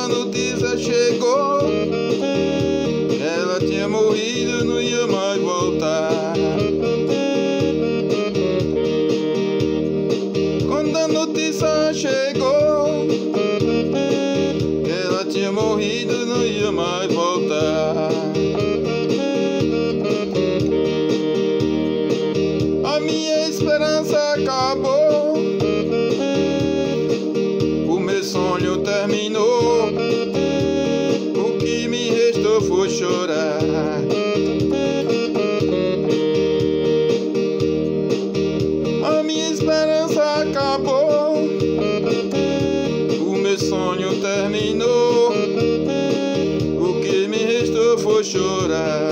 a notícia chegou, ela tinha morrido, não ia mais voltar. Quando a notícia chegou, ela tinha morrido, não ia mais voltar. A minha esperança acabou, o meu sonho terminou, o que me restou foi chorar. A minha esperança acabou, o meu sonho terminou, o que me restou foi chorar.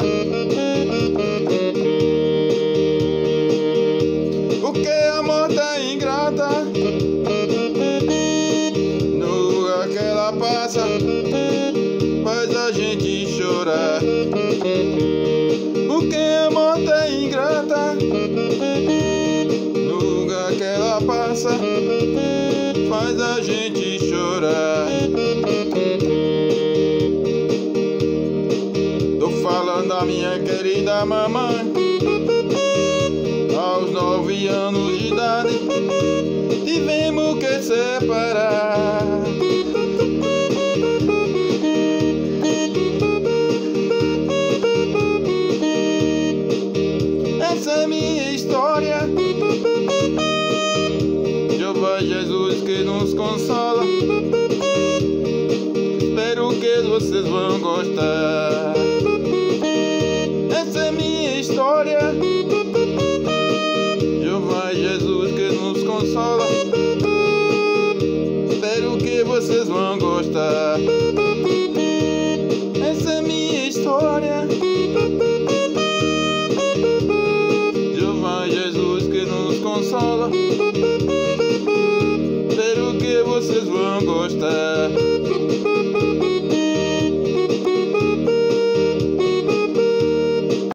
Porque a morte é ingrata, no lugar que ela passa, faz a gente chorar. Porque a morte é ingrata, no lugar que ela passa, faz a gente chorar. Tô falando da minha querida mamãe. Aos 9 anos de idade, tivemos que separar. Essa é minha história. Jeová Jesus que nos consola. Espero que vocês vão gostar. Essa é minha história. Jeová Jesus que nos consola. Espero que vocês vão gostar. Essa é minha história. Jeová Jesus que nos consola.